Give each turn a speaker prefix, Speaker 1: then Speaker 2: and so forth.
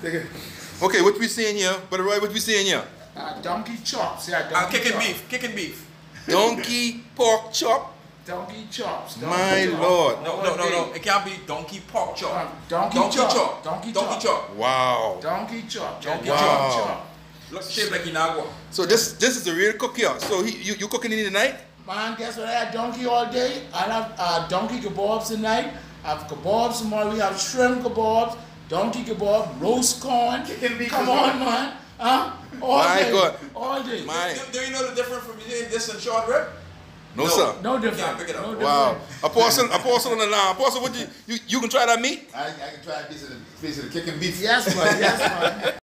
Speaker 1: Okay, what we saying here? Brother Roy, what we saying here?
Speaker 2: Donkey chops, yeah. Donkey
Speaker 3: Kicking
Speaker 2: chops.
Speaker 3: beef, kicking beef.
Speaker 1: Donkey pork chop?
Speaker 2: Donkey chops.
Speaker 1: My Lord.
Speaker 3: No. It can't be donkey pork chop.
Speaker 2: Donkey chop.
Speaker 3: Donkey chop.
Speaker 1: Wow.
Speaker 2: Donkey chop.
Speaker 3: Donkey
Speaker 1: chop.
Speaker 3: Look shaped like Inagua.
Speaker 1: So this is the real cook here. So you cooking in the night?
Speaker 2: Man, guess what? I had donkey all day. I have donkey kebabs tonight. I have kebabs tomorrow. We have shrimp kebabs, donkey kebab, roast corn. Come on, man. All day.
Speaker 1: God.
Speaker 2: All day.
Speaker 3: Do you know the difference between this and short rib?
Speaker 1: No, sir.
Speaker 2: No different.
Speaker 3: Yeah, pick it up.
Speaker 2: No
Speaker 1: Wow.
Speaker 2: different.
Speaker 1: Apostle on the line. Apostle, what you can try that meat?
Speaker 4: I can try a piece of the kicking beef.
Speaker 2: Yes, man. Yes, man.